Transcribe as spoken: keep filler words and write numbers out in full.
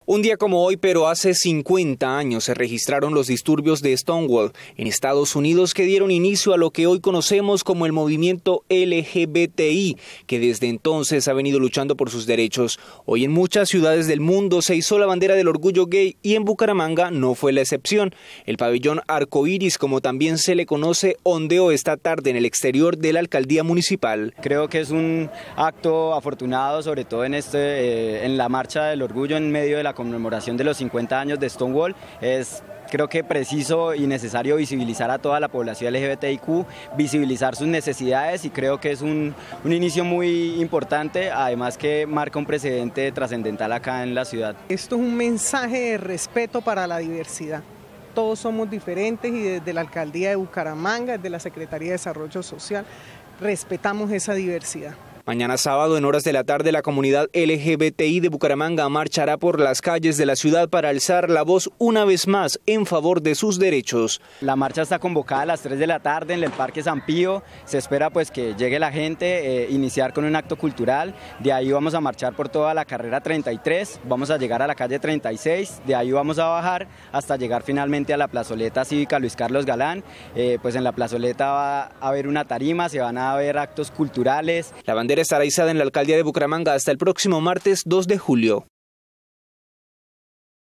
Un día como hoy, pero hace cincuenta años, se registraron los disturbios de Stonewall en Estados Unidos que dieron inicio a lo que hoy conocemos como el movimiento L G B T I, que desde entonces ha venido luchando por sus derechos. Hoy en muchas ciudades del mundo se izó la bandera del orgullo gay y en Bucaramanga no fue la excepción. El pabellón arcoíris, como también se le conoce, ondeó esta tarde en el exterior de la alcaldía municipal. Creo que es un acto afortunado, sobre todo en, este, eh, en la marcha del orgullo en medio de la conmemoración de los cincuenta años de Stonewall. Es creo que preciso y necesario visibilizar a toda la población L G B T I Q, visibilizar sus necesidades, y creo que es un, un inicio muy importante, además que marca un precedente trascendental acá en la ciudad. Esto es un mensaje de respeto para la diversidad. Todos somos diferentes y desde la alcaldía de Bucaramanga, desde la Secretaría de Desarrollo Social, respetamos esa diversidad. Mañana sábado, en horas de la tarde, la comunidad L G B T I de Bucaramanga marchará por las calles de la ciudad para alzar la voz una vez más en favor de sus derechos. La marcha está convocada a las tres de la tarde en el Parque San Pío. Se espera pues que llegue la gente, eh, iniciar con un acto cultural. De ahí vamos a marchar por toda la carrera treinta y tres, vamos a llegar a la calle treinta y seis, de ahí vamos a bajar hasta llegar finalmente a la plazoleta cívica Luis Carlos Galán. Eh, pues en la plazoleta va a haber una tarima, se van a ver actos culturales. La bandera estará izada en la alcaldía de Bucaramanga hasta el próximo martes dos de julio.